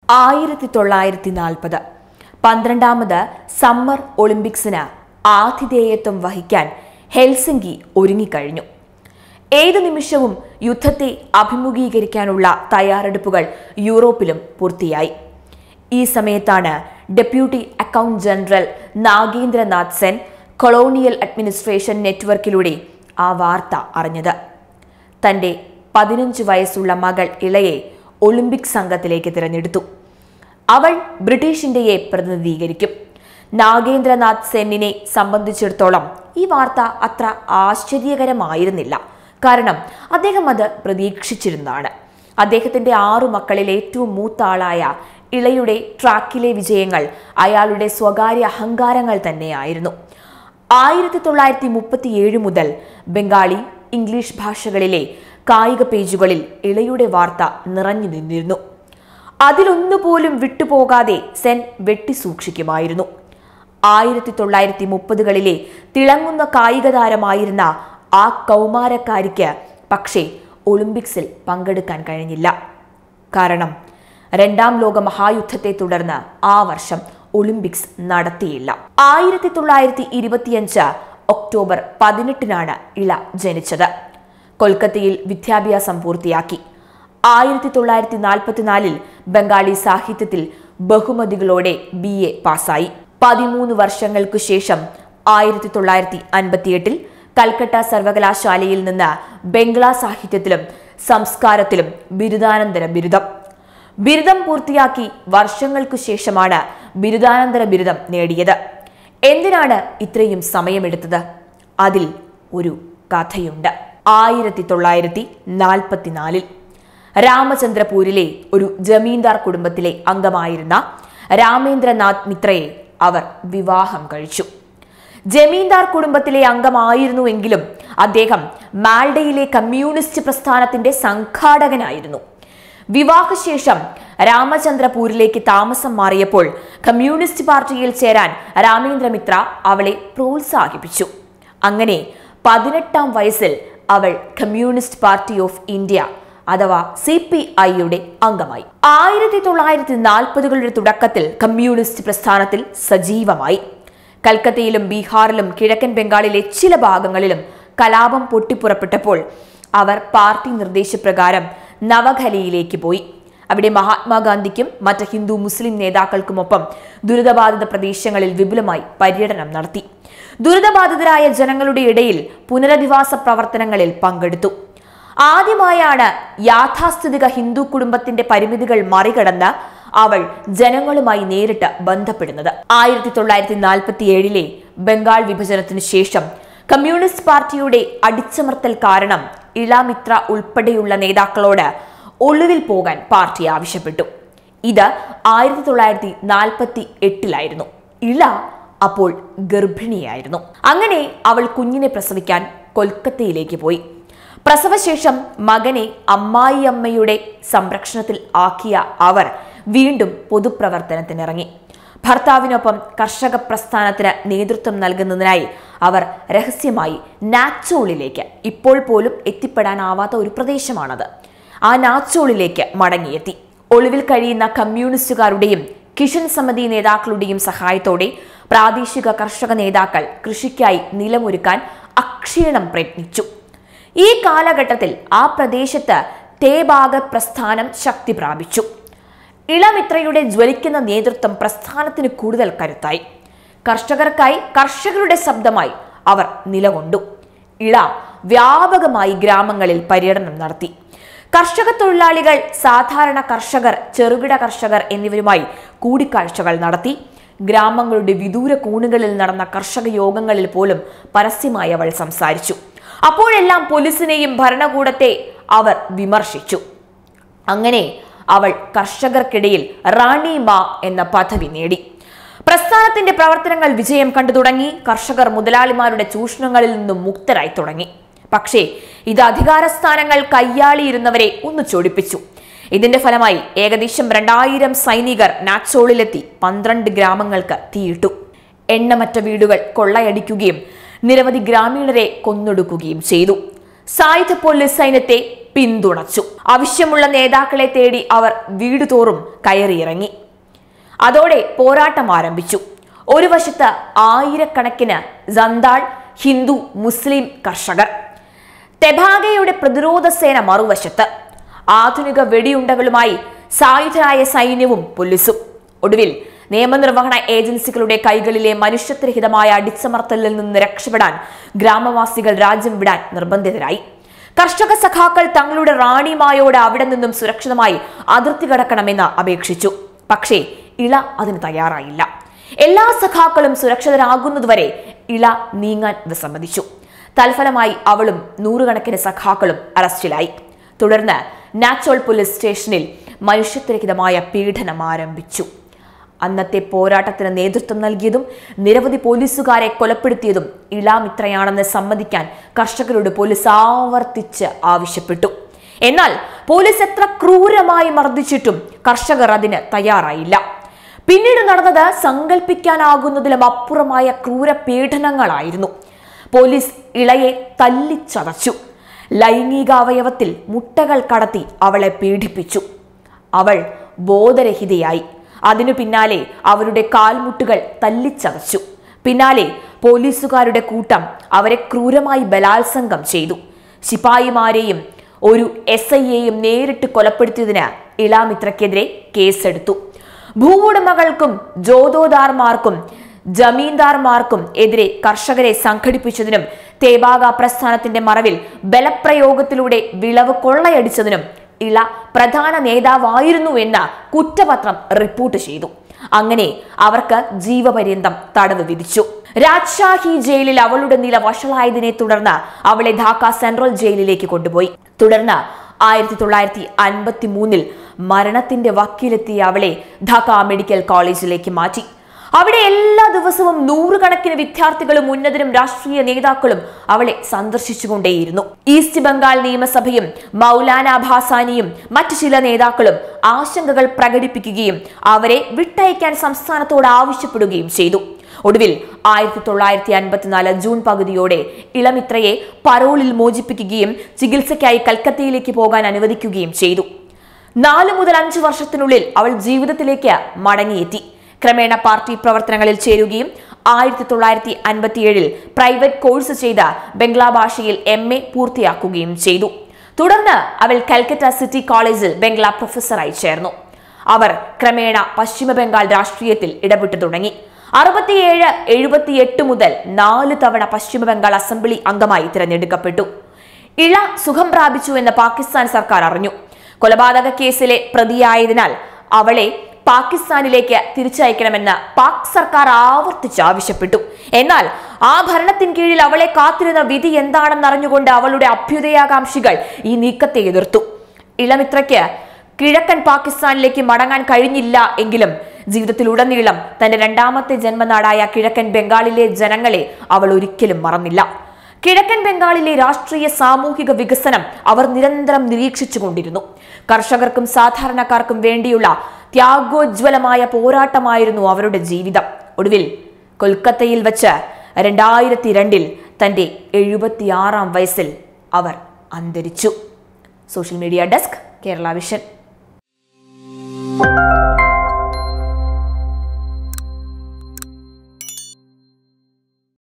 1940 12ാമത് summer ഒളിമ്പിക്സിന് ആതിഥേയത്വം വഹിക്കാൻ Helsinki ഒരുങ്ങിക്കഴിഞ്ഞു. ഏതു നിമിഷവും യുദ്ധത്തെ അഭിമുഖീകരിക്കാനുള്ള തയ്യാറെടുപ്പുകൾ യൂറോപ്പിലും പൂർത്തിയായി. ഈ സമയത്താണ് deputy account general Nagendranath Sen colonial administration നെറ്റ്വർക്കിലൂടെ ആ വാർത്ത അറിഞ്ഞത്. തന്റെ 15 വയസ്സുള്ള മകൾ ഇളയെ ഒളിമ്പിക് സംഘത്തിലേക്ക് തിരഞ്ഞെടുത്തു. അവൾ ബ്രിട്ടീഷ് ഇന്ത്യയെ പ്രതിനിധീകരിക്കും. നാഗേന്ദ്രനാഥ് സെന്നിനെ സംബന്ധിച്ചിടത്തോളം ഈ വാർത്ത അത്ര ആശ്ചര്യകരമായിരുന്നില്ല. കാരണം അദ്ദേഹം അത് പ്രതീക്ഷിച്ചിരുന്നതാണ്. അദ്ദേഹത്തിന്റെ 6 മക്കളിൽ ഏറ്റവും മൂത്ത ആളായ ഇളയുടെ ട്രാക്കിലെ വിജയങ്ങൾ അയാളുടെ സ്വകാര്യ അഹങ്കാരങ്ങൾ തന്നെയായിരുന്നു. 1937 മുതൽ ബംഗാളി, ഇംഗ്ലീഷ് ഭാഷകളിലെ കായിക പേജുകളിൽ ഇളയുടെ വാർത്ത നിറഞ്ഞു നിന്നിരുന്നു. അതിലൊന്നുപോലും വിട്ടുപോകാതെ സെൻ വെട്ടിസൂക്ഷിക്കുമായിരുന്നു. 1930കളിലെ തിളങ്ങുന്ന കായിക താരമായിരുന്ന ആ കൗമാരക്കാരിക്ക് പക്ഷേ ഒളിമ്പിക്സിൽ പങ്കെടുക്കാൻ കഴിഞ്ഞില്ല. കാരണം 2ാം ലോക മഹായുദ്ധത്തെ തുടർന്ന് ആ വർഷം ഒളിമ്പിക്സ് നടത്തിയില്ല. 1925 ഒക്ടോബർ 18-നാണ് ഇള ജനിച്ചത്. കൊൽക്കത്തയിൽ വിദ്യാഭ്യാസം പൂർത്തിയാക്കി. 1944 ബംഗാളി സാഹിത്യത്തിൽ ബഹുമതികളോടെ BA പാസായി. 13 വർഷങ്ങൾക്കു ശേഷം 1958 കൽക്കട്ട സർവകലാശാലയിൽ നിന്ന് ബംഗ്ലാ സാഹിത്യത്തിലും സംസ്കാരത്തിലും ബിരുദാനന്തര ബിരുദം പൂർത്തിയാക്കി വർഷങ്ങൾക്കു ശേഷമാണ് ബിരുദാനന്തര ബിരുദം നേടിയത്. എന്തിനാണ് ഇത്രയും സമയമെടുത്തത്? അതിൽ ഒരു കഥയുണ്ട്. 1944 രാമചന്ദ്രപൂരിലെ ഒരു ജമീന്ദാർ കുടുംബത്തിലെ അംഗമായിരുന്ന രാമേന്ദ്രനാഥ് മിത്രയെ അവർ വിവാഹം കഴിച്ചു. ജമീന്ദാർ കുടുംബത്തിലെ അംഗമായിരുന്നുവെങ്കിലും അദ്ദേഹം മാൽഡയിലെ കമ്മ്യൂണിസ്റ്റ് പ്രസ്ഥാനത്തിന്റെ സംഘാടകനായിരുന്നു. വിവാഹശേഷം രാമചന്ദ്രപൂരിലേക്ക് താമസം മാറിയപ്പോൾ കമ്മ്യൂണിസ്റ്റ് പാർട്ടിയിൽ ചേരാൻ രാമേന്ദ്രമിത്ര അവളെ പ്രോത്സാഹിപ്പിച്ചു. അങ്ങനെ 18ാം വയസ്സിൽ അവൾ കമ്മ്യൂണിസ്റ്റ് പാർട്ടി ഓഫ് ഇന്ത്യ അഥവാ CPIയുടെ അംഗമായി. 1940കളുടെ തുടക്കത്തിൽ കമ്മ്യൂണിസ്റ്റ് പ്രസ്ഥാനത്തിൽ സജീവമായി. കൽക്കത്തയിലും ബീഹാറിലും കിഴക്കൻ ബംഗാളിലെ ചില ഭാഗങ്ങളിലും കലാപം പൊട്ടിപ്പുറപ്പെട്ടപ്പോൾ അവർ പാർട്ടി നിർദ്ദേശപ്രകാരം നവഖലിയിലേക്ക് പോയി. അവിടെ മഹാത്മാഗാന്ധിക്കും മറ്റ് ഹിന്ദു മുസ്ലിം നേതാക്കൾക്കുമൊപ്പം ദുരിതബാധിത പ്രദേശങ്ങളിൽ വിപുലമായി പര്യടനം നടത്തി. ദുരിതബാധിതരായ ജനങ്ങളുടെ ഇടയിൽ പുനരധിവാസ പ്രവർത്തനങ്ങളിൽ പങ്കെടുത്തു. ആദ്യമായാണ് യാഥാസ്ഥിതിക ഹിന്ദു കുടുംബത്തിന്റെ പരിമിതികൾ മറികടന്ന് അവൾ ജനങ്ങളുമായി നേരിട്ട് ബന്ധപ്പെടുന്നത്. 1947 ബംഗാൾ വിഭജനത്തിനു ശേഷം കമ്മ്യൂണിസ്റ്റ് പാർട്ടിയുടെ അടിച്ചമർത്തൽ കാരണം ഇളമിത്ര ഉൾപ്പെടെയുള്ള നേതാക്കളോട് ഒളിവിൽ പോകാൻ പാർട്ടി ആവശ്യപ്പെട്ടു. ഇത് 1948 ഇള അപ്പോൾ ഗർഭിണിയായിരുന്നു. അങ്ങനെ അവൾ കുഞ്ഞിനെ പ്രസവിക്കാൻ കൊൽക്കത്തയിലേക്ക് പോയി. പ്രസവശേഷം മകനെ അമ്മായിയമ്മയുടെ സംരക്ഷണത്തിൽ ആക്കിയ അവർ വീണ്ടും പൊതുപ്രവർത്തനത്തിനിറങ്ങി. ഭർത്താവിനൊപ്പം കർഷക പ്രസ്ഥാനത്തിന് നേതൃത്വം നൽകുന്നതിനായി അവർ രഹസ്യമായി നാച്ചോളിലേക്ക്, ഇപ്പോൾ പോലും എത്തിപ്പെടാനാവാത്ത ഒരു പ്രദേശമാണത്, ആ നാച്ചോളിലേക്ക് മടങ്ങിയെത്തി. ഒളിവിൽ കഴിയുന്ന കമ്മ്യൂണിസ്റ്റുകാരുടെയും കിഷൻ സമിതി നേതാക്കളുടെയും സഹായത്തോടെ പ്രാദേശിക കർഷക നേതാക്കൾ കൃഷിക്കായി നിലമൊരുക്കാൻ അക്ഷീണം പ്രയത്നിച്ചു. ഈ കാലഘട്ടത്തിൽ ആ പ്രദേശത്ത് തേഭാഗ പ്രസ്ഥാനം ശക്തി പ്രാപിച്ചു. ഇളമിത്രയുടെ ജ്വലിക്കുന്ന നേതൃത്വം പ്രസ്ഥാനത്തിന് കൂടുതൽ കരുത്തായി. കർഷകർക്കായി കർഷകരുടെ ശബ്ദമായി അവർ നിലകൊണ്ടു. ഇള വ്യാപകമായി ഗ്രാമങ്ങളിൽ പര്യടനം നടത്തി. കർഷക തൊഴിലാളികൾ, സാധാരണ കർഷകർ, ചെറുകിട കർഷകർ എന്നിവരുമായി കൂടിക്കാഴ്ചകൾ നടത്തി. ഗ്രാമങ്ങളുടെ വിദൂര കോണുകളിൽ നടന്ന കർഷക യോഗങ്ങളിൽ പോലും പരസ്യമായി അവൾ സംസാരിച്ചു. അപ്പോഴെല്ലാം പോലീസിനെയും ഭരണകൂടത്തെ അവർ വിമർശിച്ചു. അങ്ങനെ അവൾ കർഷകർക്കിടയിൽ റാണി മാ എന്ന പദവി നേടി. പ്രസ്ഥാനത്തിന്റെ പ്രവർത്തനങ്ങൾ വിജയം കണ്ടു തുടങ്ങി. കർഷകർ മുതലാളിമാരുടെ ചൂഷണങ്ങളിൽ നിന്നും മുക്തരായി തുടങ്ങി. പക്ഷേ ഇത് അധികാരസ്ഥാനങ്ങൾ കയ്യാളിയിരുന്നവരെ ഒന്ന് ചൊടിപ്പിച്ചു. ഇതിന്റെ ഫലമായി ഏകദേശം 2000 സൈനികർ നാച്ചോളിലെത്തി 12 ഗ്രാമങ്ങൾക്ക് തീയിട്ടു. എണ്ണമറ്റ വീടുകൾ കൊള്ളയടിക്കുകയും നിരവധി ഗ്രാമീണരെ കൊന്നൊടുക്കുകയും ചെയ്തു. സായുധ പോലീസ് സൈന്യത്തെ പിന്തുണച്ചു. ആവശ്യമുള്ള നേതാക്കളെ തേടി അവർ വീടുതോറും കയറിയിറങ്ങി. അതോടെ പോരാട്ടം ആരംഭിച്ചു. ഒരു വശത്ത് ആയിരക്കണക്കിന് സന്താൾ ഹിന്ദു മുസ്ലിം കർഷകർ, തെബാഗയുടെ പ്രതിരോധ സേന മറുവശത്ത്, ആധുനിക വെടിയുണ്ടകളുമായി സായുധരായ സൈന്യവും പോലീസും. ഒടുവിൽ നിയമനിർവഹണ ഏജൻസികളുടെ കൈകളിലെ മനുഷ്യത്വരഹിതമായ അടിച്ചമർത്തലിൽ നിന്ന് രക്ഷപ്പെടാൻ ഗ്രാമവാസികൾ രാജ്യം വിടാൻ നിർബന്ധിതരായി. കർഷക സഖാക്കൾ തങ്ങളുടെ റാണിമായോട് അവിടെ നിന്നും സുരക്ഷിതമായി അതിർത്തി കടക്കണമെന്ന് അപേക്ഷിച്ചു. പക്ഷേ ഇള അതിന് തയ്യാറായില്ല. എല്ലാ സഖാക്കളും സുരക്ഷിതരാകുന്നതുവരെ ഇള നീങ്ങാൻ വിസമ്മതിച്ചു. തൽഫലമായി അവളും നൂറുകണക്കിന് സഖാക്കളും അറസ്റ്റിലായി. തുടർന്ന് നാച്ചോൾ പോലീസ് സ്റ്റേഷനിൽ മനുഷ്യത്വരഹിതമായ പീഡനം ആരംഭിച്ചു. അന്നത്തെ പോരാട്ടത്തിന് നേതൃത്വം നൽകിയതും നിരവധി പോലീസുകാരെ കൊലപ്പെടുത്തിയതും ഇളാമിത്രയാണെന്ന് സമ്മതിക്കാൻ കർഷകരോട് പോലീസ് ആവർത്തിച്ച് ആവശ്യപ്പെട്ടു. എന്നാൽ പോലീസ് എത്ര ക്രൂരമായി മർദ്ദിച്ചിട്ടും കർഷകർ അതിന് തയ്യാറായില്ല. പിന്നീട് നടന്നത് സങ്കല്പിക്കാനാകുന്നതിലും അപ്പുറമായ ക്രൂര പീഡനങ്ങളായിരുന്നു. പോലീസ് ഇളയെ തല്ലിച്ചതച്ചു. ലൈംഗികാവയവത്തിൽ മുട്ടകൾ കടത്തി അവളെ പീഡിപ്പിച്ചു. അവൾ ബോധരഹിതയായി. അതിനു പിന്നാലെ അവരുടെ കാൽമുട്ടുകൾ തല്ലിച്ചതച്ചു. പിന്നാലെ പോലീസുകാരുടെ കൂട്ടം അവരെ ക്രൂരമായി ബലാത്സംഗം ചെയ്തു. ശിപായിമാരെയും ഒരു SIയെയും നേരിട്ട് കൊലപ്പെടുത്തിയതിന് ഇളാമിത്രയ്ക്കെതിരെ കേസെടുത്തു. ഭൂവുടമകൾക്കും ജോതോദാർമാർക്കും ജമീന്ദാർമാർക്കും എതിരെ കർഷകരെ സംഘടിപ്പിച്ചതിനും തേബാഗ പ്രസ്ഥാനത്തിന്റെ മറവിൽ ബലപ്രയോഗത്തിലൂടെ വിളവ് കൊള്ളയടിച്ചതിനും ഇള പ്രധാന നേതാവായിരുന്നു എന്ന കുറ്റപത്രം റിപ്പോർട്ട് ചെയ്തു. അങ്ങനെ അവർക്ക് ജീവപര്യന്തം തടവ് വിധിച്ചു. രാജ്ഷാഹി ജയിലിൽ അവളുടെ നില വഷളായതിനെ തുടർന്ന് അവളെ ധാക്ക സെൻട്രൽ ജയിലിലേക്ക് കൊണ്ടുപോയി. തുടർന്ന് 1953 മരണത്തിന്റെ വക്കീലെത്തിയ അവളെ ധാക്ക മെഡിക്കൽ കോളേജിലേക്ക് മാറ്റി. അവിടെ എല്ലാ ദിവസവും നൂറുകണക്കിന് വിദ്യാർത്ഥികളും ഉന്നതരും രാഷ്ട്രീയ നേതാക്കളും അവളെ സന്ദർശിച്ചുകൊണ്ടേയിരുന്നു. ഈസ്റ്റ് ബംഗാൾ നിയമസഭയും മൗലാന ഭാസാനിയും മറ്റു ചില നേതാക്കളും ആശങ്കകൾ പ്രകടിപ്പിക്കുകയും അവരെ വിട്ടയക്കാൻ സംസ്ഥാനത്തോട് ആവശ്യപ്പെടുകയും ചെയ്തു. ഒടുവിൽ 1954 ജൂൺ പകുതിയോടെ ഇളമിത്രയെ പരോളിൽ മോചിപ്പിക്കുകയും ചികിത്സയ്ക്കായി കൽക്കത്തയിലേക്ക് പോകാൻ അനുവദിക്കുകയും ചെയ്തു. 4 മുതൽ 5 വർഷത്തിനുള്ളിൽ അവൾ ജീവിതത്തിലേക്ക് മടങ്ങിയെത്തി. ക്രമേണ പാർട്ടി പ്രവർത്തനങ്ങളിൽ ചേരുകയും 1957 പ്രൈവറ്റ് കോഴ്സ് ചെയ്ത ബംഗ്ലാ ഭാഷയിൽ MA പൂർത്തിയാക്കുകയും ചെയ്തു. തുടർന്ന് അവൾ കൽക്കത്ത സിറ്റി കോളേജിൽ ബംഗ്ലാ പ്രൊഫസറായി ചേർന്നു. അവർ ക്രമേണ പശ്ചിമ ബംഗാൾ രാഷ്ട്രീയത്തിൽ ഇടപെട്ടു തുടങ്ങി. 67, 78 മുതൽ 4 തവണ പശ്ചിമ ബംഗാൾ അസംബ്ലി അംഗമായി തിരഞ്ഞെടുക്കപ്പെട്ടു. ഇള സുഖം പ്രാപിച്ചു എന്ന് പാകിസ്ഥാൻ സർക്കാർ അറിഞ്ഞു. കൊലപാതക കേസിലെ പ്രതിയായതിനാൽ അവളെ പാകിസ്ഥാനിലേക്ക് തിരിച്ചയക്കണമെന്ന് പാക് സർക്കാർ ആവർത്തിച്ച് ആവശ്യപ്പെട്ടു. എന്നാൽ ആ ഭരണത്തിന് കീഴിൽ അവളെ കാത്തിരുന്ന വിധി എന്താണെന്നറിഞ്ഞുകൊണ്ട് അവളുടെ അഭ്യുദയാകാംക്ഷികൾ ഈ നീക്കത്തെ എതിർത്തു. ഇളമിത്രയ്ക്ക് കിഴക്കൻ പാകിസ്ഥാനിലേക്ക് മടങ്ങാൻ കഴിഞ്ഞില്ല എങ്കിലും ജീവിതത്തിലുടനീളം തന്റെ രണ്ടാമത്തെ ജന്മനാടായ കിഴക്കൻ ബംഗാളിലെ ജനങ്ങളെ അവൾ ഒരിക്കലും മറന്നില്ല. കിഴക്കൻ ബംഗാളിലെ രാഷ്ട്രീയ സാമൂഹിക വികസനം അവർ നിരന്തരം നിരീക്ഷിച്ചുകൊണ്ടിരുന്നു. കർഷകർക്കും സാധാരണക്കാർക്കും വേണ്ടിയുള്ള ത്യാഗോജ്വലമായ പോരാട്ടമായിരുന്നു അവരുടെ ജീവിതം. ഒടുവിൽ കൊൽക്കത്തയിൽ വച്ച് 2002 തന്റെ 76-ാം വയസ്സിൽ അവർ അന്തരിച്ചു. Social media desk, Kerala vision.